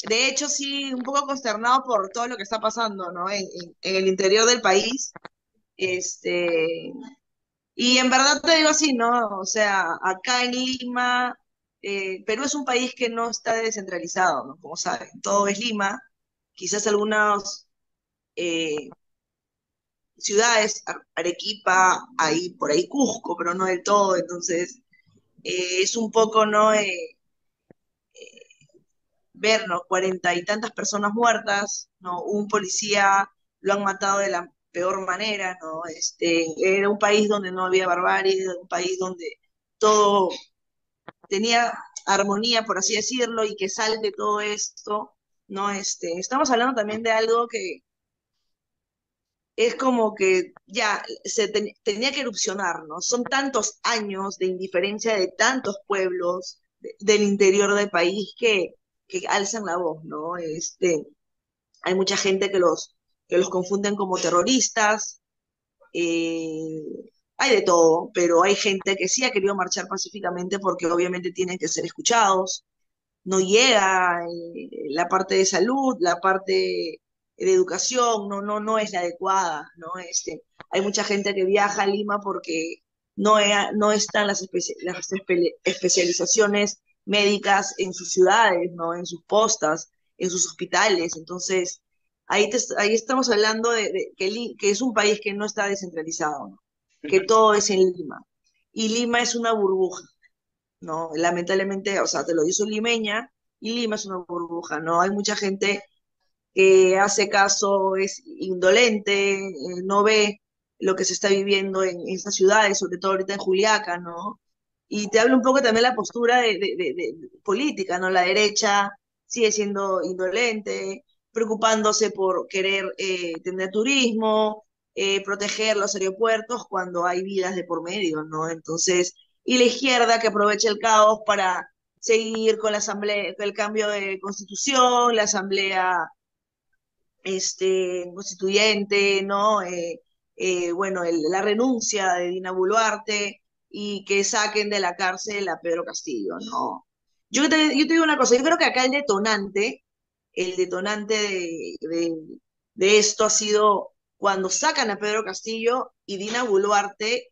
de hecho, sí, un poco consternado por todo lo que está pasando, ¿no? En el interior del país. Este, y en verdad te digo así, ¿no? O sea, acá en Lima, Perú es un país que no está descentralizado, ¿no? Como saben, todo es Lima. Quizás algunas eh, ciudades, Arequipa, ahí, por ahí Cusco, pero no del todo. Entonces, es un poco, ¿no? Ver, ¿no? 40 y tantas personas muertas, ¿no? Un policía lo han matado de la peor manera, ¿no? Era un país donde no había barbarie, era un país donde todo tenía armonía, por así decirlo, y que salte todo esto, ¿no? Estamos hablando también de algo que es como que ya tenía que erupcionar, ¿no? Son tantos años de indiferencia de tantos pueblos del interior del país que alzan la voz, ¿no? Hay mucha gente que los confunden como terroristas, eh, hay de todo, pero hay gente que sí ha querido marchar pacíficamente porque obviamente tienen que ser escuchados, no llega la parte de salud, la parte de educación, no es la adecuada, ¿no? Hay mucha gente que viaja a Lima porque no están las especializaciones médicas en sus ciudades, ¿no? En sus postas, en sus hospitales, entonces ahí estamos hablando de que es un país que no está descentralizado, ¿no? Que Ujú. todo es en Lima. Y Lima es una burbuja, ¿no? Lamentablemente, o sea, te lo dice un limeña, y Lima es una burbuja, ¿no? Hay mucha gente que hace caso, es indolente, no ve lo que se está viviendo en estas ciudades, sobre todo ahorita en Juliaca, ¿no? Y te habla un poco también la postura de política, ¿no? La derecha sigue siendo indolente, preocupándose por querer tener turismo, proteger los aeropuertos cuando hay vidas de por medio, ¿no? Entonces, y la izquierda que aprovecha el caos para seguir con la asamblea, el cambio de constitución, la asamblea constituyente, ¿no? Bueno, la renuncia de Dina Boluarte y que saquen de la cárcel a Pedro Castillo, ¿no? Yo te digo una cosa, yo creo que acá el detonante de esto ha sido cuando sacan a Pedro Castillo y Dina Boluarte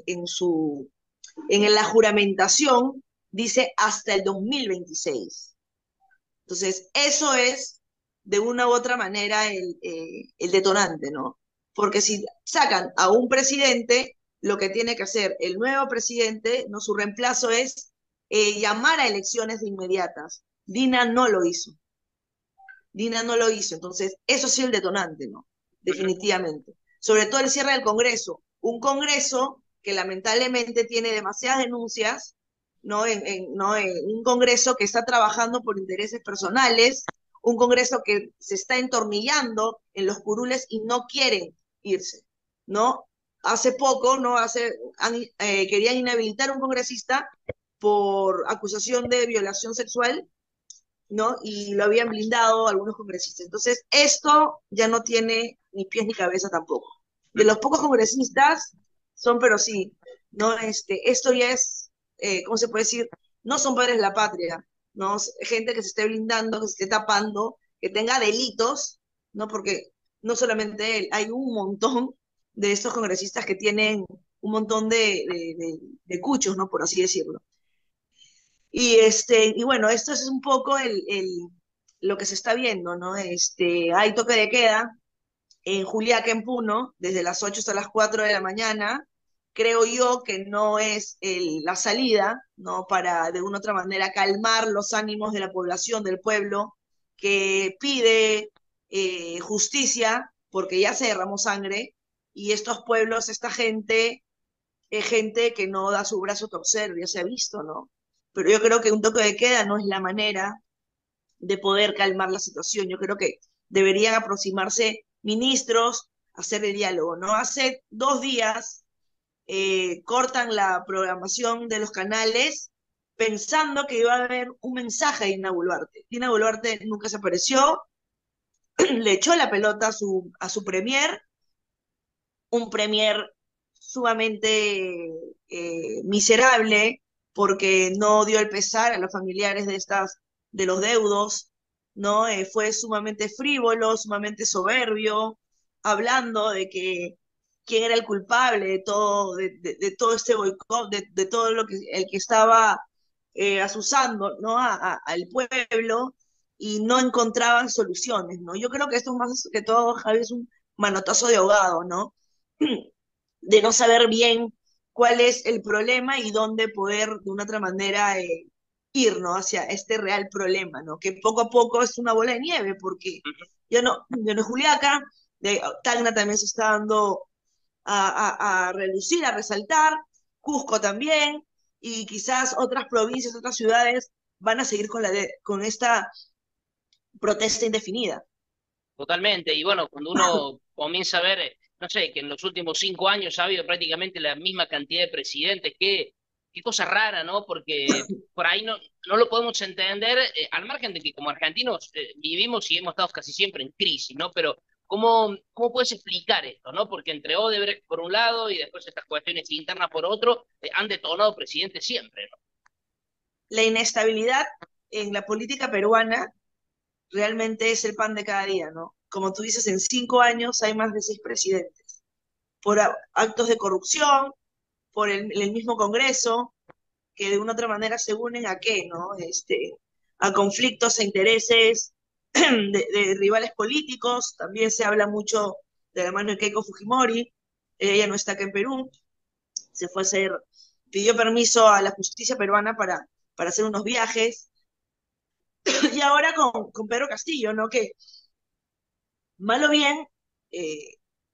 en la juramentación dice hasta el 2026. Entonces, eso es de una u otra manera el detonante, ¿no? Porque si sacan a un presidente, lo que tiene que hacer el nuevo presidente, ¿no? Su reemplazo es llamar a elecciones de inmediatas. Dina no lo hizo. Dina no lo hizo. Entonces, eso sí es el detonante, ¿no? Ujú. Definitivamente. Sobre todo el cierre del Congreso. Un Congreso que lamentablemente tiene demasiadas denuncias, ¿no? ¿no? Un Congreso que está trabajando por intereses personales, un Congreso que se está entornillando en los curules y no quieren irse, ¿no? Hace poco, ¿no? Querían inhabilitar a un congresista por acusación de violación sexual, ¿no? Y lo habían blindado algunos congresistas. Entonces, esto ya no tiene ni pies ni cabeza tampoco. De los pocos congresistas son, pero sí, ¿no? Esto ya es, ¿cómo se puede decir? No son padres de la patria, ¿no? Gente que se esté blindando, que se esté tapando, que tenga delitos, ¿no? Porque no solamente él, hay un montón de estos congresistas que tienen un montón de cuchos, ¿no? Por así decirlo. Y bueno, esto es un poco lo que se está viendo, ¿no? Hay toque de queda en Juliaca, en Puno, desde las 8 hasta las 4 de la mañana. Creo yo que no es la salida, ¿no? Para de una u otra manera calmar los ánimos de la población, del pueblo, que pide justicia, porque ya se derramó sangre, y estos pueblos, esta gente gente que no da su brazo a torcer, ya se ha visto, ¿no? Pero yo creo que un toque de queda no es la manera de poder calmar la situación. Yo creo que deberían aproximarse ministros a hacer el diálogo, ¿no? Hace 2 días cortan la programación de los canales pensando que iba a haber un mensaje de Dina Boluarte. Dina Boluarte nunca se apareció, le echó la pelota a su premier, un premier sumamente miserable porque no dio el pesar a los familiares de los deudos, ¿no? Fue sumamente frívolo, sumamente soberbio, hablando de que quién era el culpable de todo, de todo este boicot, de todo lo que el que estaba asusando, ¿no? Al pueblo y no encontraban soluciones, ¿no? Yo creo que esto más que todo, Javi, es un manotazo de ahogado, ¿no? De no saber bien cuál es el problema y dónde poder de una otra manera ir, ¿no? Hacia este real problema, ¿no? Que poco a poco es una bola de nieve, porque yo no Juliaca, de Tacna también se está dando a relucir, a resaltar, Cusco también, y quizás otras provincias, otras ciudades van a seguir con esta protesta indefinida. Totalmente, y bueno, cuando uno comienza a ver, no sé, que en los últimos 5 años ha habido prácticamente la misma cantidad de presidentes, qué cosa rara, ¿no? Porque por ahí no lo podemos entender, al margen de que como argentinos vivimos y hemos estado casi siempre en crisis, ¿no? Pero ¿cómo puedes explicar esto, ¿no? Porque entre Odebrecht por un lado y después estas cuestiones internas por otro, han detonado presidentes siempre, ¿no? La inestabilidad en la política peruana realmente es el pan de cada día, ¿no? Como tú dices, en 5 años hay más de 6 presidentes, por actos de corrupción, por el mismo Congreso, que de una u otra manera se unen a qué, ¿no? A conflictos e intereses de rivales políticos, también se habla mucho de la mano de Keiko Fujimori, ella no está acá en Perú, se fue a hacer, pidió permiso a la justicia peruana para hacer unos viajes, y ahora con Pedro Castillo, ¿no? Que mal o bien, eh,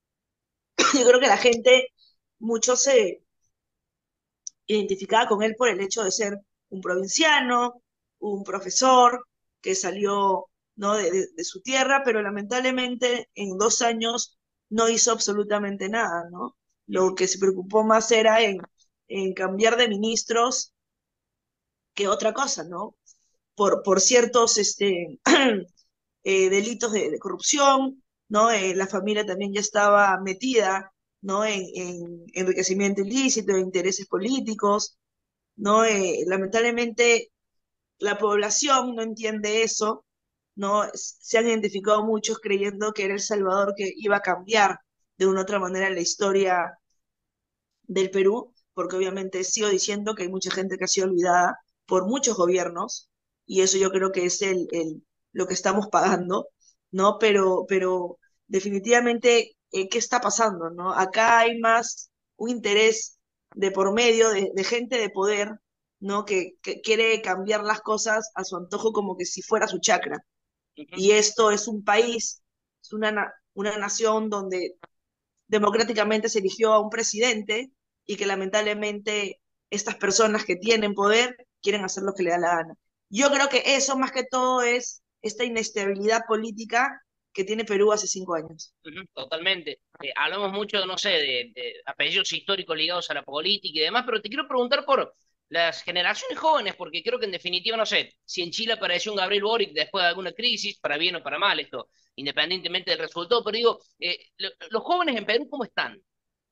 yo creo que la gente, mucho se identificaba con él por el hecho de ser un provinciano, un profesor que salió, ¿no? de su tierra, pero lamentablemente en 2 años no hizo absolutamente nada, ¿no? Lo que se preocupó más era en cambiar de ministros que otra cosa, ¿no? Por ciertos delitos de corrupción, ¿no? La familia también ya estaba metida, ¿no? En enriquecimiento ilícito, en intereses políticos, ¿no? Lamentablemente la población no entiende eso, ¿no? Se han identificado muchos creyendo que era El Salvador que iba a cambiar de una u otra manera la historia del Perú, porque obviamente sigo diciendo que hay mucha gente que ha sido olvidada por muchos gobiernos, y eso yo creo que es lo que estamos pagando, ¿no? Pero definitivamente, ¿qué está pasando, no? Acá hay más un interés de por medio de gente de poder, ¿no? Que quiere cambiar las cosas a su antojo como que si fuera su chacra. Ujú. Y esto es un país, es una nación donde democráticamente se eligió a un presidente y que lamentablemente estas personas que tienen poder quieren hacer lo que le da la gana. Yo creo que eso más que todo es esta inestabilidad política que tiene Perú hace 5 años. Ujú, totalmente. Hablamos mucho, no sé, de apellidos históricos ligados a la política y demás, pero te quiero preguntar por las generaciones jóvenes, porque creo que en definitiva, no sé, si en Chile apareció un Gabriel Boric después de alguna crisis, para bien o para mal, esto, independientemente del resultado, pero digo, los jóvenes en Perú, ¿cómo están?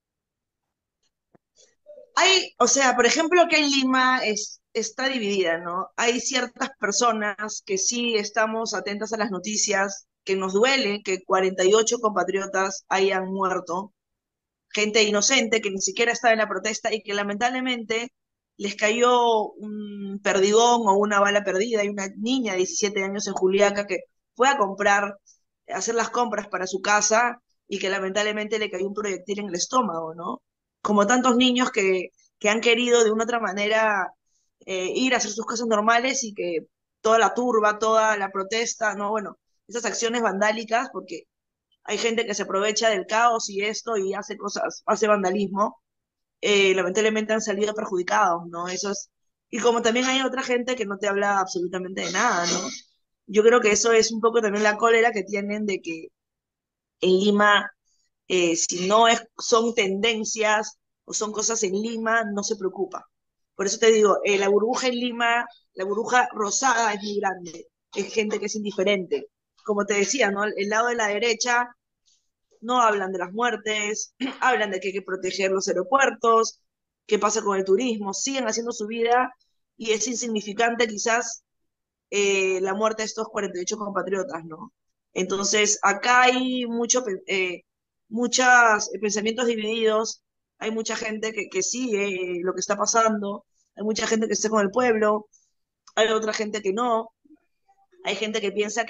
Hay, o sea, por ejemplo, que en Lima está dividida, ¿no? Hay ciertas personas que sí estamos atentas a las noticias, que nos duele que 48 compatriotas hayan muerto, gente inocente que ni siquiera estaba en la protesta y que lamentablemente les cayó un perdigón o una bala perdida. Hay una niña de 17 años en Juliaca que fue a comprar, a hacer las compras para su casa y que lamentablemente le cayó un proyectil en el estómago, ¿no? Como tantos niños que han querido de una otra manera ir a hacer sus cosas normales y que toda la turba, toda la protesta, ¿no? Bueno, esas acciones vandálicas, porque hay gente que se aprovecha del caos y esto y hace cosas, hace vandalismo, lamentablemente han salido perjudicados, ¿no? y como también hay otra gente que no te habla absolutamente de nada, ¿no? Yo creo que eso es un poco también la cólera que tienen de que en Lima, si no son tendencias o son cosas en Lima, no se preocupa. Por eso te digo, la burbuja en Lima, la burbuja rosada es muy grande, es gente que es indiferente. Como te decía, ¿no? El lado de la derecha no hablan de las muertes, hablan de que hay que proteger los aeropuertos, qué pasa con el turismo, siguen haciendo su vida y es insignificante quizás la muerte de estos 48 compatriotas, ¿no? Entonces, acá hay muchos pensamientos divididos, hay mucha gente que sigue lo que está pasando, hay mucha gente que está con el pueblo, hay otra gente que no, hay gente que piensa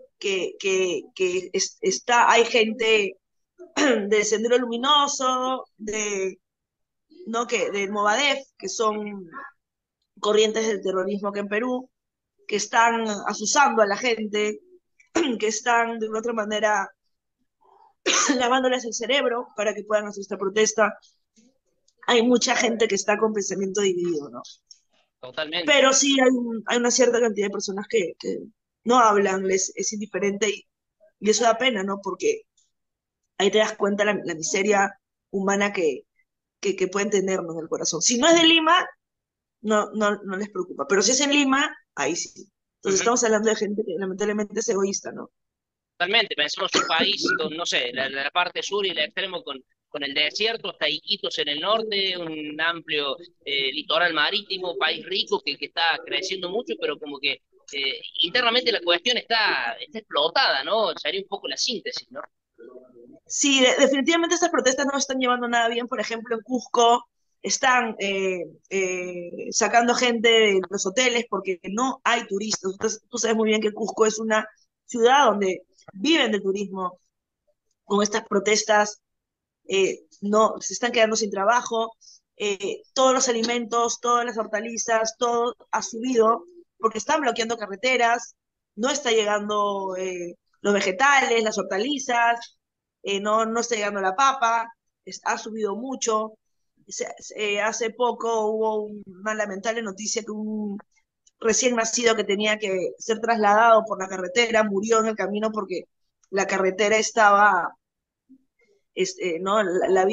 que hay gente de Sendero Luminoso, ¿no? Del Movadef, que son corrientes del terrorismo que en Perú, que están asusando a la gente, que están de una otra manera lavándoles el cerebro para que puedan hacer esta protesta. Hay mucha gente que está con pensamiento dividido, ¿no? Totalmente. Pero sí hay una cierta cantidad de personas que no hablan, les es indiferente y eso da pena, ¿no? Porque ahí te das cuenta la miseria humana que pueden tenernos en el corazón. Si no es de Lima, no les preocupa, pero si es en Lima, ahí sí. Entonces Ujú. estamos hablando de gente que lamentablemente es egoísta, ¿no? Totalmente, pensamos un país con, no sé, la parte sur y el extremo con el desierto, hasta Iquitos en el norte, un amplio litoral marítimo, país rico que está creciendo mucho, pero como que internamente la cuestión está explotada, ¿no? Sería un poco la síntesis, ¿no? Sí, definitivamente estas protestas no están llevando nada bien. Por ejemplo, en Cusco están sacando gente de los hoteles porque no hay turistas. Tú sabes muy bien que Cusco es una ciudad donde viven del turismo. Con estas protestas no se están quedando sin trabajo. Todos los alimentos, todas las hortalizas, todo ha subido porque están bloqueando carreteras, no está llegando los vegetales, las hortalizas, no está llegando la papa, ha subido mucho. Hace poco hubo una lamentable noticia que un recién nacido que tenía que ser trasladado por la carretera murió en el camino porque la carretera estaba, ¿no?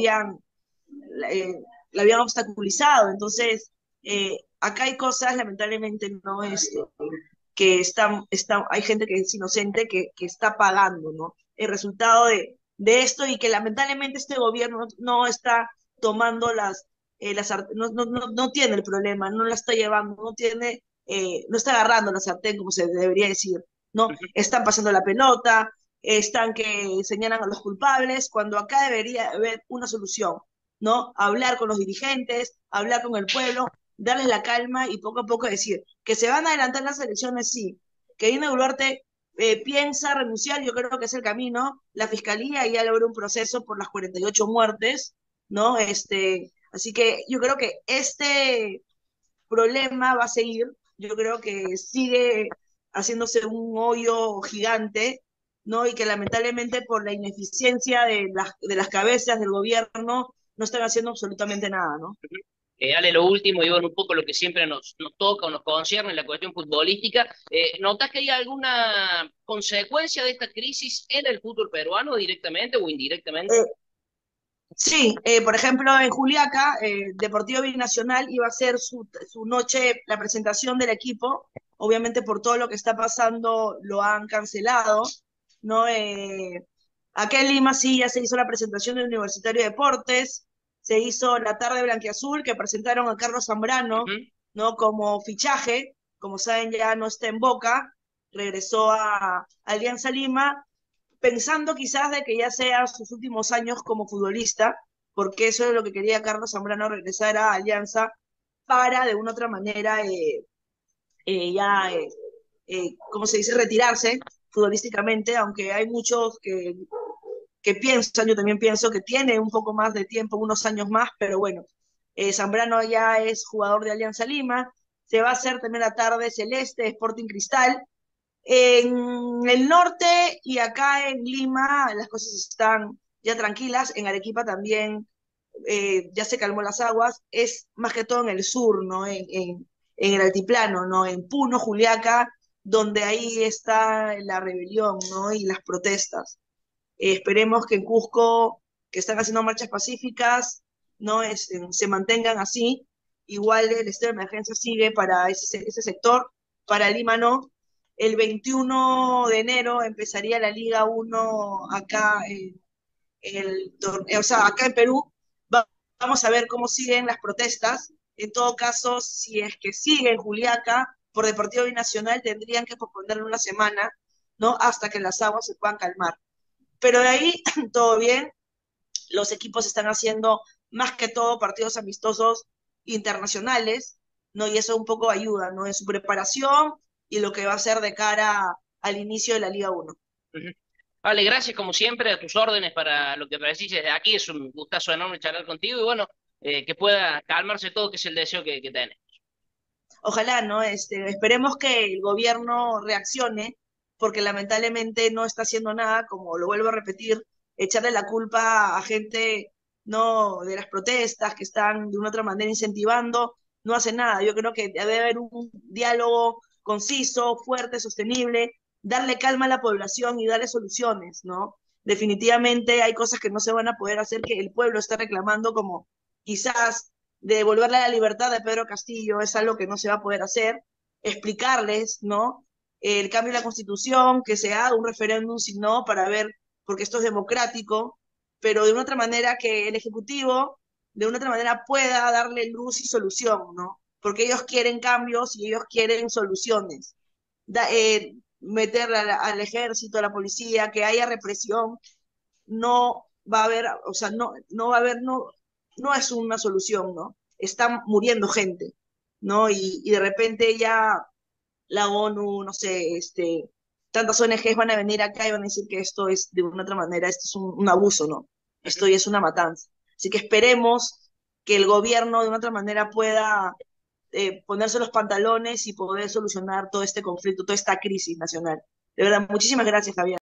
La habían obstaculizado. Entonces, acá hay cosas, lamentablemente, no que hay gente que es inocente que está pagando, ¿no? El resultado de esto y que lamentablemente este gobierno no está tomando no tiene el problema, no la está llevando, no está agarrando la sartén como se debería decir, ¿no? Ujú. Están pasando la pelota, están que señalan a los culpables, cuando acá debería haber una solución, ¿no? Hablar con los dirigentes, hablar con el pueblo, darles la calma y poco a poco decir que se van a adelantar las elecciones, sí, que Dina Boluarte piensa renunciar, yo creo que es el camino, la fiscalía ya logró un proceso por las 48 muertes, ¿no? Así que yo creo que este problema va a seguir, yo creo que sigue haciéndose un hoyo gigante, ¿no? Y que lamentablemente por la ineficiencia de las cabezas del gobierno no están haciendo absolutamente nada, ¿no? Ale, lo último, y bueno, un poco lo que siempre nos toca o nos concierne en la cuestión futbolística. ¿Notas que hay alguna consecuencia de esta crisis en el fútbol peruano directamente o indirectamente? Eh, Sí, por ejemplo, en Juliaca, Deportivo Binacional iba a ser su noche, la presentación del equipo. Obviamente, por todo lo que está pasando, lo han cancelado, ¿no? Acá en Lima sí ya se hizo la presentación del Universitario de Deportes, se hizo la tarde blanquiazul, que presentaron a Carlos Zambrano, Ujú. ¿no? Como fichaje, como saben, ya no está en Boca, regresó a Alianza Lima pensando quizás de que ya sea sus últimos años como futbolista, porque eso es lo que quería Carlos Zambrano, regresar a Alianza para de una u otra manera ya, ¿cómo se dice?, retirarse futbolísticamente, aunque hay muchos que piensan, yo también pienso que tiene un poco más de tiempo, unos años más, pero bueno, Zambrano ya es jugador de Alianza Lima, se va a hacer también la tarde Celeste, Sporting Cristal, en el norte y acá en Lima las cosas están ya tranquilas, en Arequipa también ya se calmó las aguas, es más que todo en el sur, ¿no? En el altiplano, ¿no? En Puno, Juliaca, donde ahí está la rebelión, ¿no? Y las protestas. Esperemos que en Cusco, que están haciendo marchas pacíficas, ¿no? Se mantengan así. Igual el estado de emergencia sigue para ese sector, para Lima no. El 21 de enero empezaría la Liga 1 acá o sea, acá en Perú. Vamos a ver cómo siguen las protestas. En todo caso, si es que sigue en Juliaca, por Deportivo Binacional tendrían que posponerlo una semana, ¿no? Hasta que las aguas se puedan calmar. Pero de ahí, todo bien, los equipos están haciendo más que todo partidos amistosos internacionales, ¿no? Y eso un poco ayuda, ¿no? En su preparación y lo que va a ser de cara al inicio de la Liga 1. Ujú. Vale, gracias como siempre a tus órdenes para lo que precises desde aquí. Es un gustazo enorme charlar contigo y bueno, que pueda calmarse todo, que es el deseo que tenés. Ojalá, ¿no? Esperemos que el gobierno reaccione, porque lamentablemente no está haciendo nada, como lo vuelvo a repetir, echarle la culpa a gente, no, de las protestas que están de una otra manera incentivando, no hace nada. Yo creo que debe haber un diálogo conciso, fuerte, sostenible, darle calma a la población y darle soluciones, ¿no? Definitivamente hay cosas que no se van a poder hacer, que el pueblo está reclamando, como quizás de devolverle la libertad de Pedro Castillo, es algo que no se va a poder hacer, explicarles, ¿no? El cambio de la constitución, que se haga un referéndum, si no, para ver, porque esto es democrático, pero de una otra manera que el Ejecutivo, de una otra manera, pueda darle luz y solución, ¿no? Porque ellos quieren cambios y ellos quieren soluciones. Meter al ejército, a la policía, que haya represión, no va a haber, o sea, no va a haber, no es una solución, ¿no? Está muriendo gente, ¿no? Y de repente ya la ONU, no sé, tantas ONGs van a venir acá y van a decir que esto es de una otra manera, esto es un abuso, ¿no? Ujú. Esto ya es una matanza. Así que esperemos que el gobierno de una otra manera pueda ponerse los pantalones y poder solucionar todo este conflicto, toda esta crisis nacional. De verdad, muchísimas gracias, Javier.